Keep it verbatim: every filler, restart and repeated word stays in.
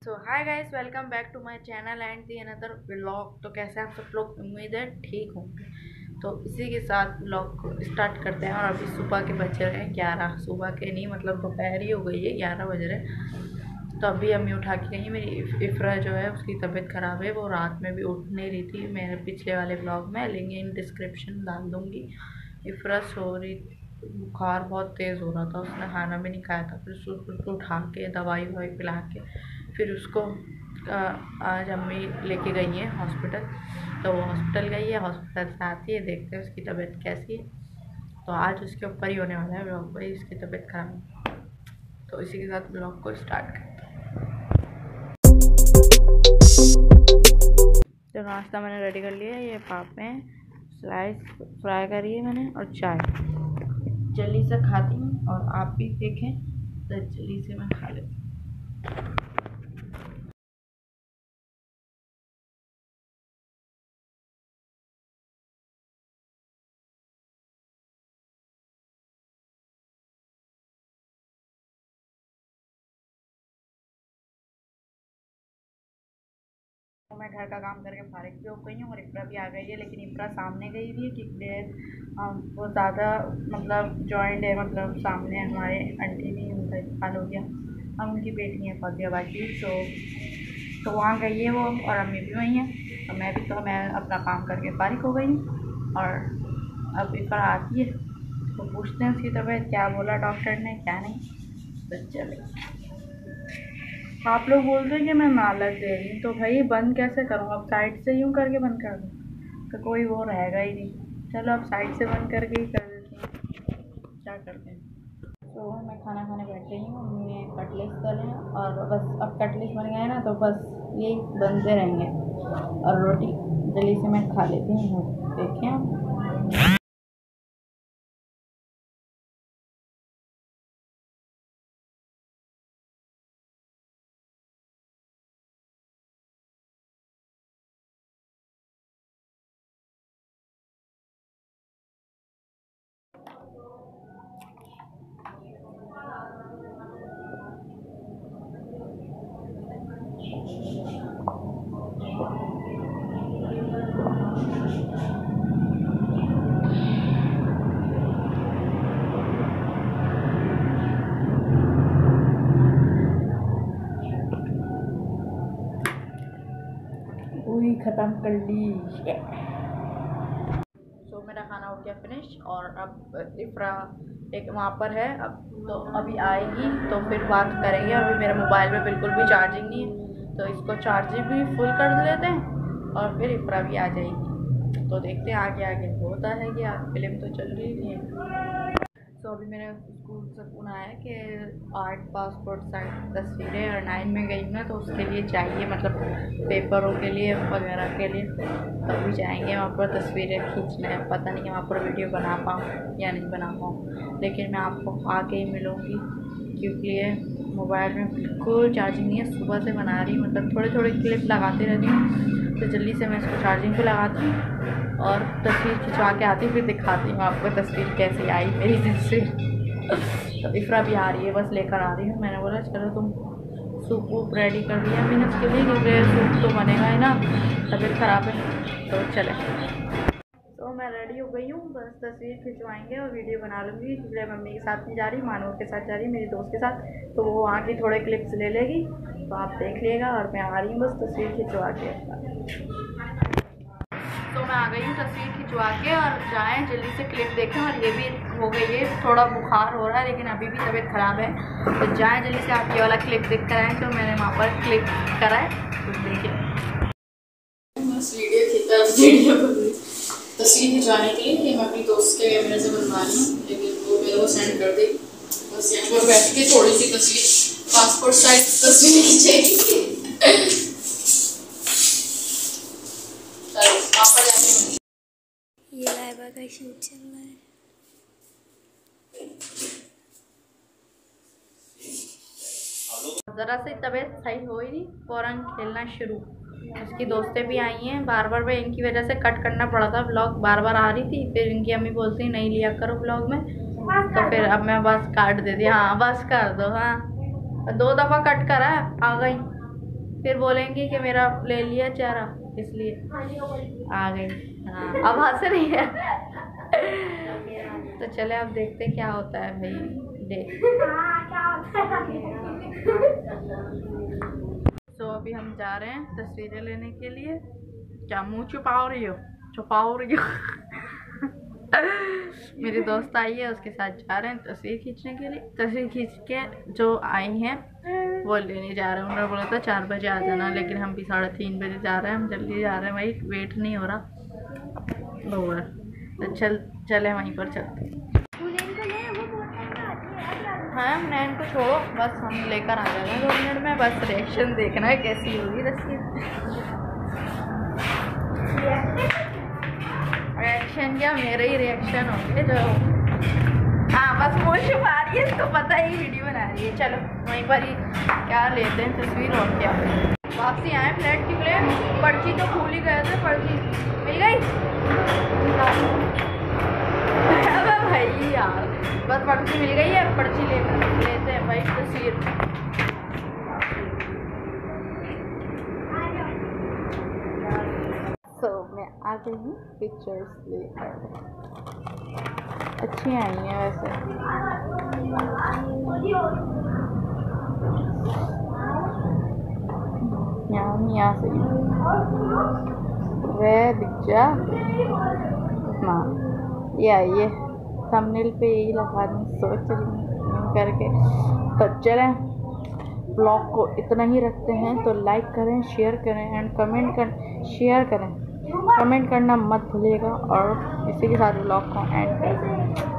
So hi guys, welcome back to my channel and the another vlog. तो कैसे आप सब लोग, उम्मीद है ठीक होंगे। तो इसी के साथ व्लॉग को स्टार्ट करते हैं। और अभी सुबह के बज रहे हैं ग्यारह, सुबह के नहीं मतलब दोपहर ही हो गई है, ग्यारह बज रहे। तो अभी अम्मी उठा के गई। मेरी इफ्रा जो है उसकी तबीयत ख़राब है, वो रात में भी उठ नहीं रही थी। मेरे पिछले वाले व्लॉग में लिंक इन डिस्क्रिप्शन डाल दूँगी। इफ्रा सो रही, बुखार बहुत तेज़ हो रहा था, उसने खाना भी नहीं खाया था। फिर उसको उठा के दवाई ववाई पिला के फिर उसको आज अम्मी लेके गई हैं हॉस्पिटल। तो वो हॉस्पिटल गई है, हॉस्पिटल से आती है, देखते हैं उसकी तबीयत कैसी है। तो आज उसके ऊपर ही होने वाला है ब्लॉग, भाई उसकी तबीयत खराब है। तो इसी के साथ ब्लॉग को स्टार्ट करते हैं। तो नाश्ता मैंने रेडी कर लिया है, ये पापे हैं, स्लाइस फ्राई करी है मैंने, और चाय। जल्दी से खाती हूँ और आप भी देखें तो जल्दी से मैं खा लेती हूँ। तो मैं घर का काम करके फारिग भी हो गई हूँ और इफ्रा भी आ गई है। लेकिन इफ्रा सामने गई हुई है क्योंकि वो ज़्यादा मतलब जॉइंट है, मतलब सामने हमारे आंटी भी उनका इंतकाल हो गया, हम उनकी बेटी हैं फौजियाबाद की। तो तो वहाँ गई है वो, और अम्मी भी वहीं हैं। तो मैं भी तो मैं अपना काम करके फारिग हो गई हूँ। और अब इफ्रा आती है तो पूछते हैं उसकी तबीयत क्या बोला डॉक्टर ने, क्या नहीं। तो चले, आप लोग बोल रहे हैं कि मैं मालक दे रही हूँ, तो भाई बंद कैसे करूँ? अब साइड से यूँ करके बंद कर दूँ तो कोई वो रहेगा ही नहीं। चलो अब साइड से बंद करके ही कर देती हूँ, क्या करते हैं। तो मैं खाना खाने बैठ गई हूँ, हमने कटलेट तले हैं और बस अब कटलेट बन गए ना तो बस यही बनते रहेंगे। और रोटी जल्दी से मैं खा लेती हूँ, देखें आप। पूरी ख़त्म कर ली। तो मेरा खाना हो गया फिनिश। और अब इफ्रा एक वहाँ पर है, अब तो अभी आएगी तो फिर बात करेंगे। अभी मेरे मोबाइल में बिल्कुल भी चार्जिंग नहीं है, तो इसको चार्जिंग भी फुल कर लेते हैं और फिर इफ्रा भी आ जाएगी। तो देखते हैं आगे आगे होता है कि फिल्म तो चल रही है। तो अभी मेरे स्कूल से फ़ोन आया कि आर्ट पासपोर्ट साइज तस्वीरें, और नाइन में गई हूँ ना तो उसके लिए चाहिए, मतलब पेपरों के लिए वगैरह के लिए। तो अभी जाएंगे वहाँ पर तस्वीरें खींचने। पता नहीं वहाँ पर वीडियो बना पाऊँ या नहीं बना पाऊँ, लेकिन मैं आपको आके ही मिलूँगी क्योंकि ये मोबाइल में बिल्कुल चार्जिंग नहीं है। सुबह से बना रही हूँ, मतलब थोड़े थोड़े क्लिप लगाती रहती हूँ। तो जल्दी से मैं इसको चार्जिंग पे लगाती हूँ और तस्वीर खिंचवा के आती हूँ, फिर दिखाती हूँ आपको तस्वीर कैसी आई मेरी तस्वीर। तो इफ्रा भी आ रही है, बस लेकर आ रही हूँ। मैंने बोला चलो तुम सूप वूप रेडी कर दिया मैंने उसके लिए, क्योंकि सूप तो बनेगा ही ना, तबीयत ख़राब है। तो चले, तो मैं रेडी हो गई हूँ, बस तस्वीर खिंचवाएंगे और वीडियो बना लूँगी। क्योंकि मम्मी के साथ नहीं जा रही, मानव के साथ जा रही, मेरी दोस्त के साथ। तो वो वहाँ की थोड़े क्लिप्स ले लेगी, तो आप देख लिएगा। और मैं आ रही हूँ बस तस्वीर खिंचवा के। तो मैं आ गई हूँ तस्वीर खिंचवा के, और जाएँ जल्दी से क्लिप देखें। और ये भी हो गई है, थोड़ा बुखार हो रहा है लेकिन अभी भी तबीयत ख़राब है। तो जाएँ जल्दी से, आप ये वाला क्लिप देख कर आएँ। तो मैंने वहाँ पर क्लिप कराए, तो देखिए बस वीडियो वीडियो तस्वीर खिंचवाने के लिए मैं अपनी दोस्त के कैमरे से बनवा रही हूँ, लेकिन वो मेरे को सेंड कर दी। बस यहाँ पर बैठ के थोड़ी सी तस्वीर, पासपोर्ट साइज तस्वीर खींचेगी। ये लाइवा का शूट चल रहा है। ज़रा सी तबीयत सही हो ही नहीं, फ़ौरन खेलना शुरू। उसकी दोस्तें भी आई हैं, बार बार मैं इनकी वजह से कट करना पड़ा था व्लॉग, बार बार आ रही थी। फिर इनकी अम्मी बोलती नहीं लिया करो व्लॉग में, तो फिर अब मैं बस काट दे दी। हाँ बस कर दो, हाँ दो दफ़ा कट करा, आ गई। फिर बोलेंगे कि मेरा ले लिया चेहरा, इसलिए आ गई। हाँ अब हंस रही है। तो चले अब देखते क्या होता है भाई, देख। तो अभी हम जा रहे हैं तस्वीरें लेने के लिए। क्या मुंह छुपा रही हो, छुपा रही हो। मेरी दोस्त आई है, उसके साथ जा रहे हैं तस्वीर खींचने के लिए। तस्वीर खींच के जो आई हैं वो लेने जा रहे हैं। उन्होंने बोला था चार बजे आ जाना, लेकिन हम भी साढ़े तीन बजे जा रहे हैं। हम जल्दी जा रहे हैं भाई, वेट नहीं हो रहा। लोअर तो चल चले वहीं पर चलते। हाँ नैन को छोड़ो, बस हम लेकर आ जाएंगे दो मिनट में। बस रिएक्शन देखना है कैसी होगी तस्वीर। रिएक्शन क्या, मेरे ही रिएक्शन होंगे जो। हाँ बस मुँह छुपा रही है, इसको पता ही वीडियो बना रही है। चलो वहीं पर ही क्या लेते हैं तस्वीर और क्या। वापसी आए फ्लैट के लिए, पर्ची तो भूल ही गए थे। पर्ची मिल गई भाई यार, बस पर्ची मिल गई है। पर्ची ले लेते हैं भाई तस्वीर। तो मैं आ गई हूँ पिक्चर्स लेकर। अच्छी आई हैं वैसे। यहाँ यहाँ से वह दिख जा। हाँ ये आइए, थंबनेल पे यही लगा दूँ सोच रही करके। तो चलें, ब्लॉग को इतना ही रखते हैं। तो लाइक करें, शेयर करें एंड कमेंट कर शेयर करें कमेंट करना मत भूलिएगा। और इसी के साथ ब्लॉग को एंड कर दें।